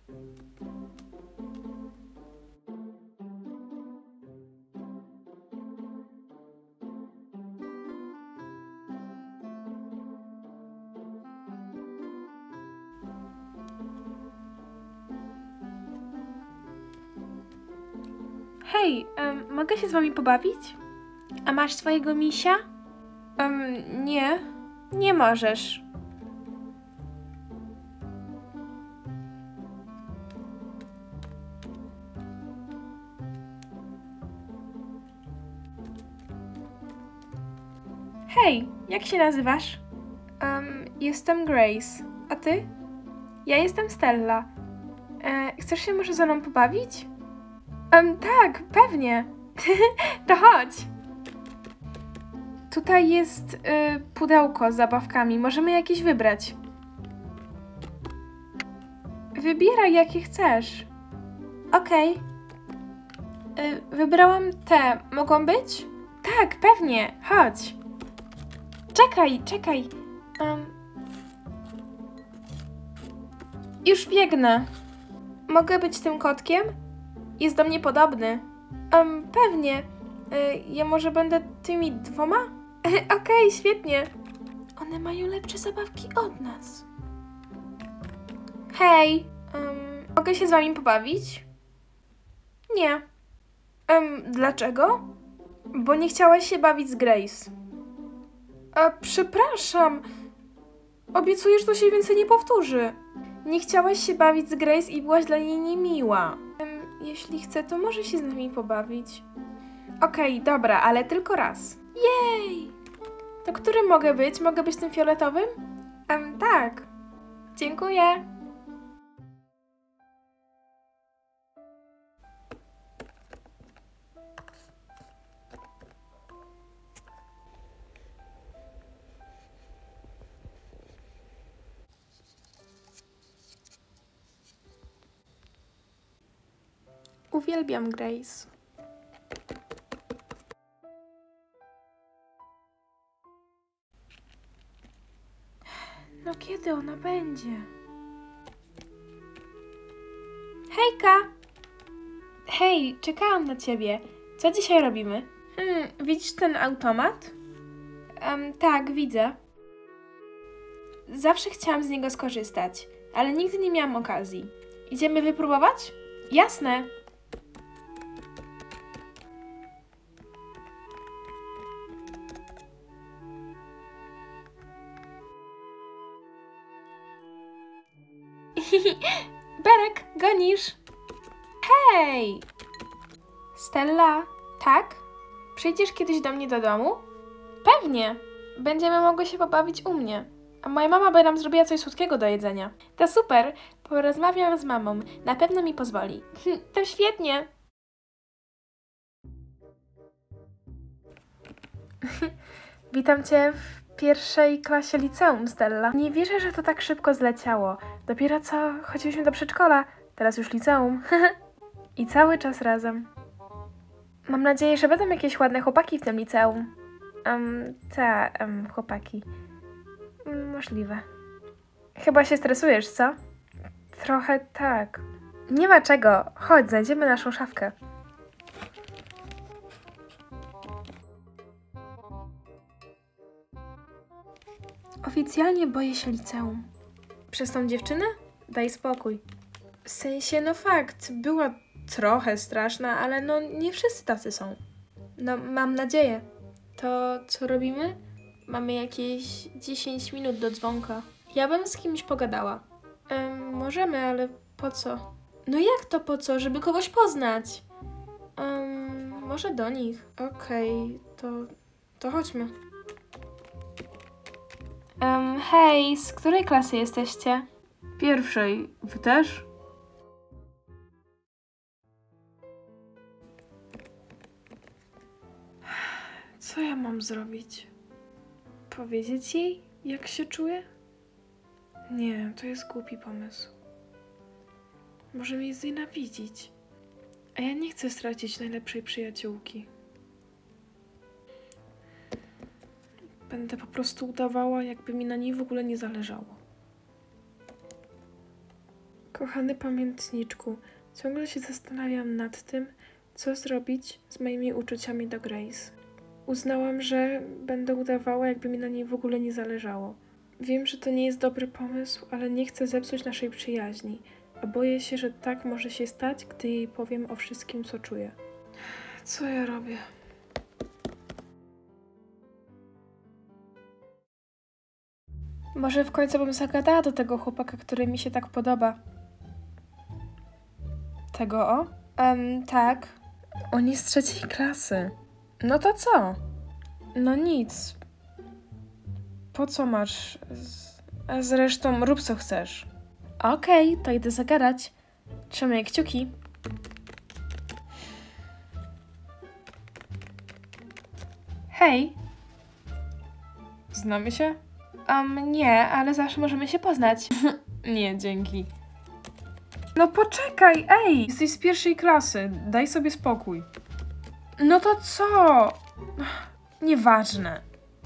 Hej, mogę się z wami pobawić? A masz swojego misia? Nie. Nie możesz. Hej, jak się nazywasz? Jestem Grace. A ty? Ja jestem Stella. Chcesz się może ze mną pobawić? Tak, pewnie. To chodź. Tutaj jest pudełko z zabawkami. Możemy jakieś wybrać. Wybieraj, jakie chcesz. Okej. Wybrałam te. Mogą być? Tak, pewnie. Chodź. Czekaj. Już biegnę. Mogę być tym kotkiem? Jest do mnie podobny. Pewnie. Ja może będę tymi dwoma? Okej, świetnie. One mają lepsze zabawki od nas. Hej. Mogę się z wami pobawić? Nie. Dlaczego? Bo nie chciałaś się bawić z Grace. Przepraszam. Obiecuję, że to się więcej nie powtórzy. Nie chciałaś się bawić z Grace i byłaś dla niej niemiła. Jeśli chce, to może się z nami pobawić. Okej, dobra, ale tylko raz. Jej! To którym mogę być? Mogę być tym fioletowym? Tak. Dziękuję. Uwielbiam Grace. No kiedy ona będzie? Hejka! Hej, czekałam na ciebie. Co dzisiaj robimy? Widzisz ten automat? Tak, widzę. Zawsze chciałam z niego skorzystać, ale nigdy nie miałam okazji. Idziemy wypróbować? Jasne! Berek, gonisz? Hej! Stella, tak? Przyjdziesz kiedyś do mnie do domu? Pewnie! Będziemy mogły się pobawić u mnie. A moja mama by nam zrobiła coś słodkiego do jedzenia. To super! Porozmawiam z mamą. Na pewno mi pozwoli. To świetnie! Witam cię w pierwszej klasie liceum, Stella. Nie wierzę, że to tak szybko zleciało. Dopiero co chodziliśmy do przedszkola, teraz już liceum. I cały czas razem. Mam nadzieję, że będą jakieś ładne chłopaki w tym liceum. Chłopaki. Możliwe. Chyba się stresujesz, co? Trochę tak. Nie ma czego. Chodź, znajdziemy naszą szafkę. Oficjalnie boję się liceum. Przez tą dziewczynę? Daj spokój. W sensie, no fakt, była trochę straszna, ale no nie wszyscy tacy są. No, mam nadzieję. To co robimy? Mamy jakieś 10 minut do dzwonka. Ja bym z kimś pogadała. Możemy, ale po co? No jak to po co? Żeby kogoś poznać. Może do nich. Okej, to chodźmy. Hej, z której klasy jesteście? Pierwszej. Wy też? Co ja mam zrobić? Powiedzieć jej, jak się czuję? Nie, to jest głupi pomysł. Może mnie znienawidzić. A ja nie chcę stracić najlepszej przyjaciółki. Będę po prostu udawała, jakby mi na niej w ogóle nie zależało. Kochany pamiętniczku, ciągle się zastanawiam nad tym, co zrobić z moimi uczuciami do Grace. Uznałam, że będę udawała, jakby mi na niej w ogóle nie zależało. Wiem, że to nie jest dobry pomysł, ale nie chcę zepsuć naszej przyjaźni, a boję się, że tak może się stać, gdy jej powiem o wszystkim, co czuję. Co ja robię? Może w końcu bym zagadała do tego chłopaka, który mi się tak podoba. Tego o? Tak. On jest z 3. klasy. No to co? No nic. Po co masz? A zresztą rób co chcesz. Okej, to idę zagadać. Trzymaj kciuki. Hej. Znamy się? Nie, ale zawsze możemy się poznać. Nie, dzięki. No poczekaj, ej! Jesteś z 1. klasy, daj sobie spokój. No to co? Nieważne.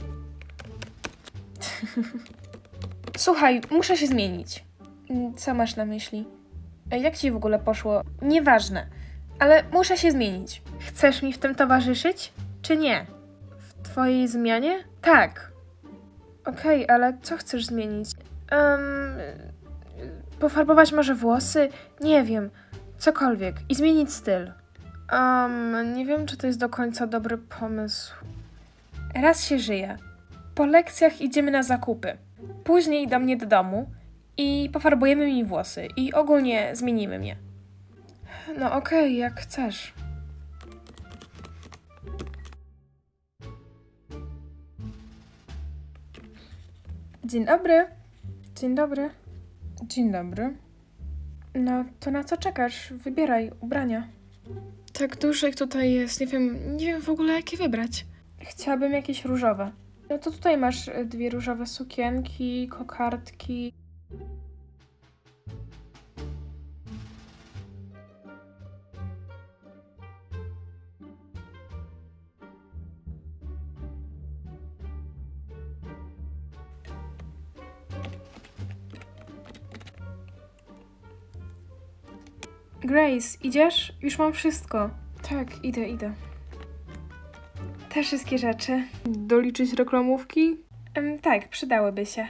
Słuchaj, muszę się zmienić. Co masz na myśli? Jak ci w ogóle poszło? Nieważne, ale muszę się zmienić. Chcesz mi w tym towarzyszyć, czy nie? W twojej zmianie? Tak. Okej, ale co chcesz zmienić? Pofarbować może włosy? Nie wiem. Cokolwiek. I zmienić styl. Nie wiem, czy to jest do końca dobry pomysł. Raz się żyje. Po lekcjach idziemy na zakupy. Później do mnie do domu i pofarbujemy mi włosy. I ogólnie zmienimy mnie. No okej, jak chcesz. Dzień dobry. Dzień dobry. Dzień dobry. No, to na co czekasz? Wybieraj ubrania. Tak dużo ich tutaj jest. Nie wiem w ogóle jakie wybrać. Chciałabym jakieś różowe. No to tutaj masz 2 różowe sukienki, kokardki. Grace, idziesz? Już mam wszystko. Tak, idę. Te wszystkie rzeczy. Doliczyć reklamówki? Tak, przydałyby się.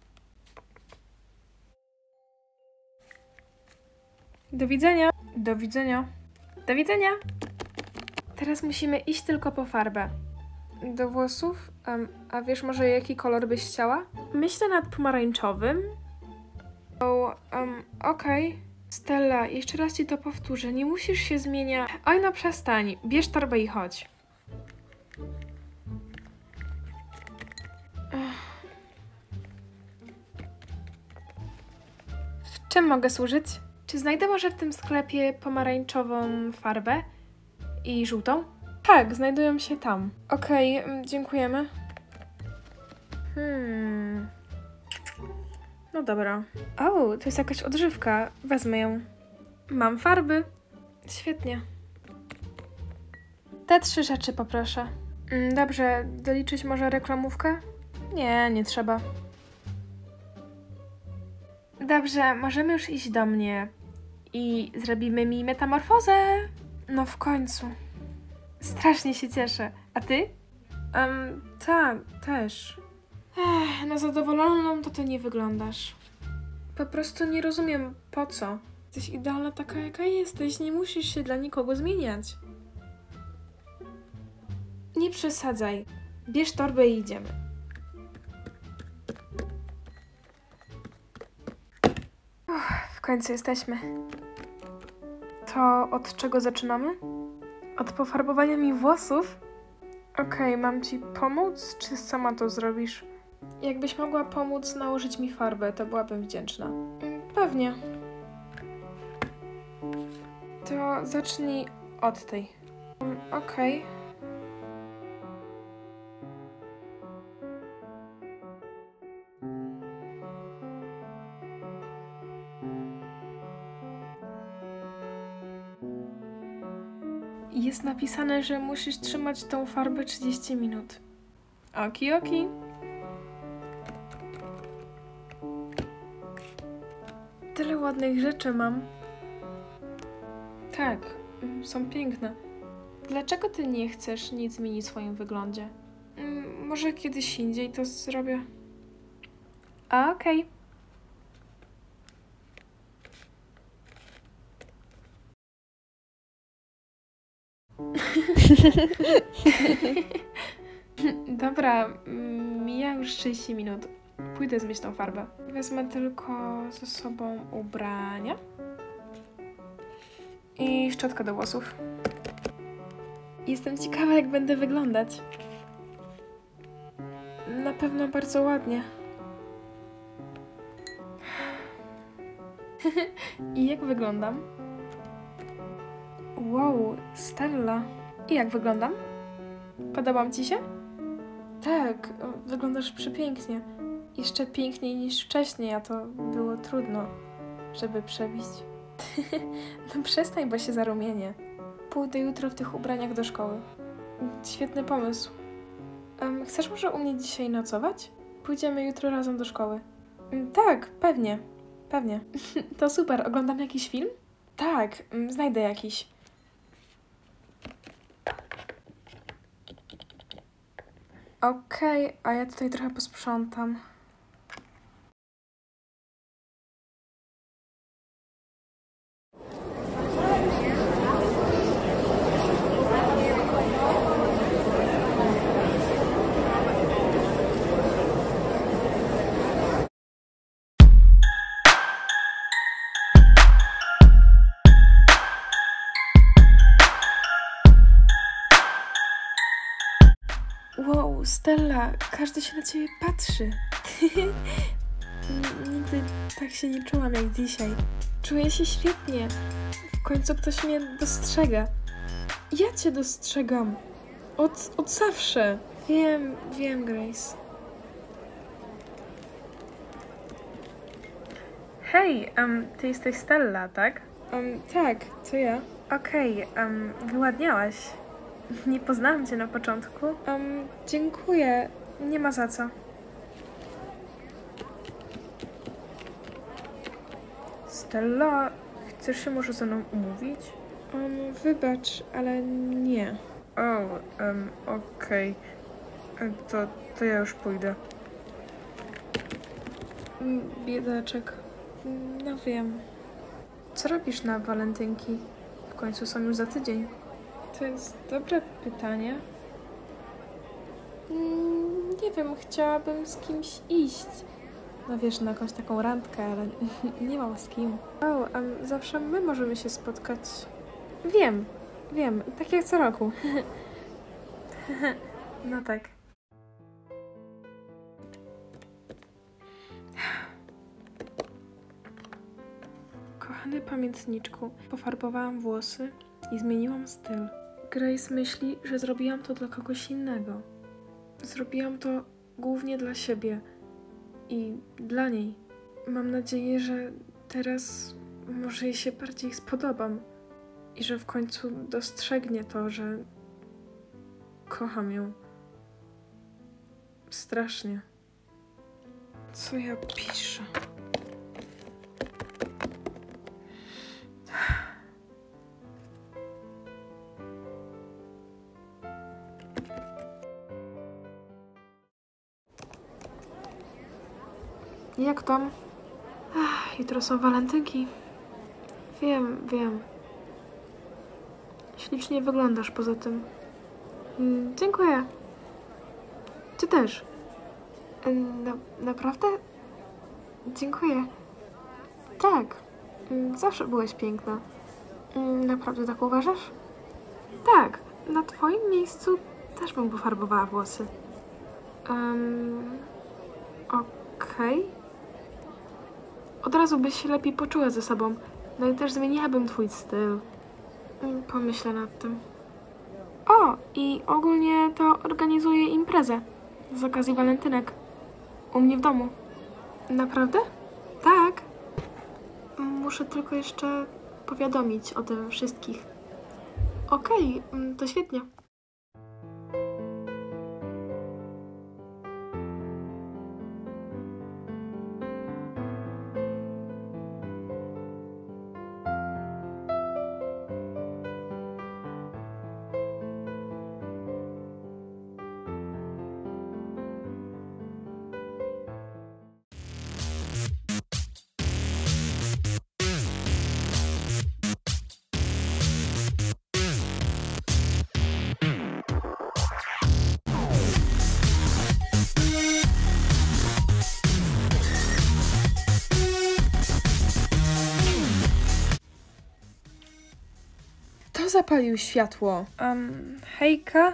Do widzenia. Do widzenia. Do widzenia. Teraz musimy iść tylko po farbę. Do włosów? A wiesz może jaki kolor byś chciała? Myślę nad pomarańczowym. Okej. Stella, jeszcze raz ci to powtórzę. Nie musisz się zmieniać. Oj, no przestań. Bierz torbę i chodź. W czym mogę służyć? Czy znajdę może w tym sklepie pomarańczową farbę i żółtą? Tak, znajdują się tam. Okej, dziękujemy. No dobra. O, to jest jakaś odżywka. Wezmę ją. Mam farby. Świetnie. Te 3 rzeczy poproszę. Dobrze, doliczyć może reklamówkę? Nie trzeba. Dobrze, możemy już iść do mnie. I zrobimy mi metamorfozę. No w końcu. Strasznie się cieszę. A ty? Tak, też. Na zadowoloną to ty nie wyglądasz. Po prostu nie rozumiem, po co. Jesteś idealna taka, jaka jesteś. Nie musisz się dla nikogo zmieniać. Nie przesadzaj. Bierz torbę i idziemy. W końcu jesteśmy. To od czego zaczynamy? Od pofarbowania mi włosów? Okej, mam ci pomóc, czy sama to zrobisz? Jakbyś mogła pomóc nałożyć mi farbę, to byłabym wdzięczna. Pewnie. To zacznij od tej. Okej. Jest napisane, że musisz trzymać tą farbę 30 minut. Oki. Tyle ładnych ładnych rzeczy mam. Tak, są piękne. Dlaczego ty nie chcesz nic zmienić w swoim wyglądzie? Może kiedyś indziej to zrobię. Okej. Dobra, mija już 30 minut. Pójdę zmyć tą farbę. Wezmę tylko ze sobą ubrania i szczotkę do włosów. Jestem ciekawa, jak będę wyglądać. Na pewno bardzo ładnie. I jak wyglądam? Wow, Stella. I jak wyglądam? Podobam ci się? Tak, wyglądasz przepięknie. Jeszcze piękniej niż wcześniej, a to było trudno, żeby przebić. No przestań, bo się zarumienię. Pójdę jutro w tych ubraniach do szkoły. Świetny pomysł. Chcesz może u mnie dzisiaj nocować? Pójdziemy jutro razem do szkoły. Tak, pewnie. Pewnie. To super. Oglądam jakiś film? Tak, znajdę jakiś. Okej, a ja tutaj trochę posprzątam. Wow, Stella, każdy się na ciebie patrzy. Nigdy tak się nie czułam jak dzisiaj. Czuję się świetnie. W końcu ktoś mnie dostrzega. Ja cię dostrzegam. Od zawsze. Wiem, Grace. Hej, ty jesteś Stella, tak? Tak, to ja. Okej, wyładniałaś. Nie poznałam cię na początku. Dziękuję. Nie ma za co. Stella, chcesz się może ze mną umówić? Wybacz, ale nie. Okej. To ja już pójdę. Biedaczek. No wiem. Co robisz na walentynki? W końcu są już za tydzień. To jest dobre pytanie. Nie wiem, chciałabym z kimś iść. No wiesz, na jakąś taką randkę, ale nie mam z kim. Zawsze my możemy się spotkać. Wiem, tak jak co roku. No tak. Kochany pamiętniczku, pofarbowałam włosy i zmieniłam styl. Grace myśli, że zrobiłam to dla kogoś innego. Zrobiłam to głównie dla siebie i dla niej. Mam nadzieję, że teraz może jej się bardziej spodobam i że w końcu dostrzegnie to, że kocham ją. Strasznie. Co ja piszę? Jak tam? Jutro są walentynki. Wiem. Ślicznie wyglądasz poza tym. Dziękuję. Ty też. Naprawdę? Dziękuję. Tak. Zawsze byłaś piękna. Naprawdę tak uważasz? Tak. Na twoim miejscu też bym pofarbowała włosy. Okej. Od razu byś się lepiej poczuła ze sobą. No i też zmieniłabym twój styl. Pomyślę nad tym. O, i ogólnie to organizuję imprezę z okazji walentynek. U mnie w domu. Naprawdę? Tak. Muszę tylko jeszcze powiadomić o tym wszystkich. Okej, to świetnie. Kto zapalił światło? Hejka?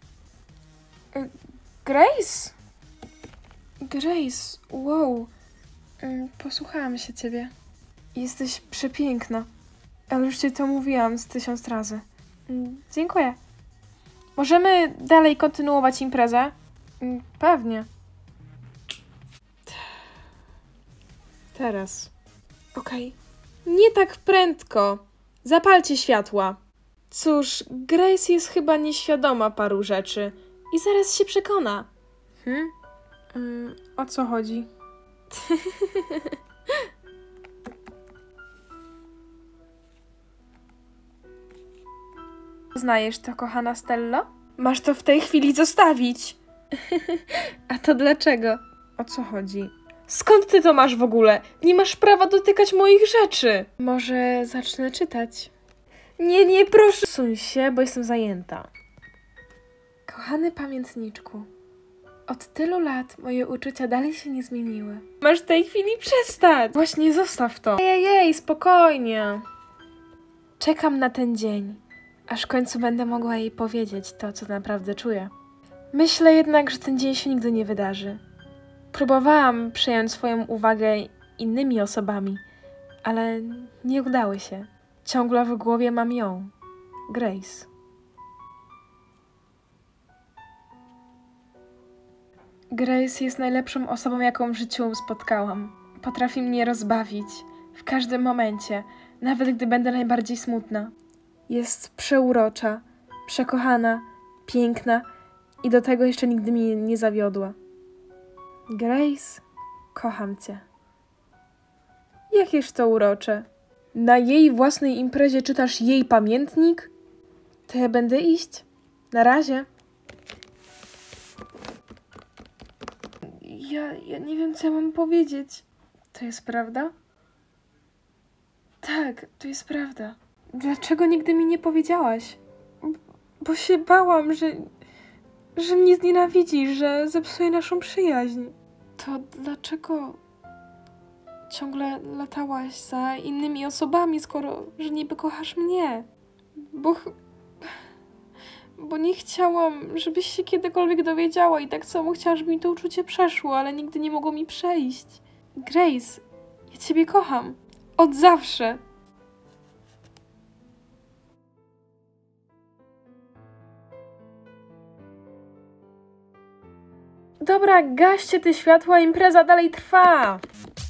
Grace? Grace, wow. Posłuchałam się ciebie. Jesteś przepiękna. Ale już ci to mówiłam z 1000 razy. Dziękuję. Możemy dalej kontynuować imprezę? Pewnie. Teraz. Okej. Nie tak prędko. Zapalcie światła. Cóż, Grace jest chyba nieświadoma paru rzeczy i zaraz się przekona. O co chodzi? Znajesz to, kochana Stello? Masz to w tej chwili zostawić. A to dlaczego? O co chodzi? Skąd ty to masz w ogóle? Nie masz prawa dotykać moich rzeczy. Może zacznę czytać? Nie, proszę. Suń się, bo jestem zajęta. Kochany pamiętniczku, od tylu lat moje uczucia dalej się nie zmieniły. Masz w tej chwili przestać. Właśnie zostaw to. Ej, spokojnie. Czekam na ten dzień, aż w końcu będę mogła jej powiedzieć to, co naprawdę czuję. Myślę jednak, że ten dzień się nigdy nie wydarzy. Próbowałam przejąć swoją uwagę innymi osobami, ale nie udało się. Ciągle w głowie mam ją, Grace. Grace jest najlepszą osobą, jaką w życiu spotkałam. Potrafi mnie rozbawić w każdym momencie, nawet gdy będę najbardziej smutna. Jest przeurocza, przekochana, piękna i do tego jeszcze nigdy mnie nie zawiodła. Grace, kocham cię. Jakież to urocze. Na jej własnej imprezie czytasz jej pamiętnik? To ja będę iść. Na razie. Ja nie wiem, co ja mam powiedzieć. To jest prawda? Tak, to jest prawda. Dlaczego nigdy mi nie powiedziałaś? Bo się bałam, że mnie znienawidzisz, że zepsuje naszą przyjaźń. To dlaczego ciągle latałaś za innymi osobami, skoro że niby kochasz mnie? Bo nie chciałam, żebyś się kiedykolwiek dowiedziała i tak samo chciałam, żeby mi to uczucie przeszło, ale nigdy nie mogło mi przejść. Grace, ja ciebie kocham. Od zawsze. Dobra, gaście te światła, impreza dalej trwa.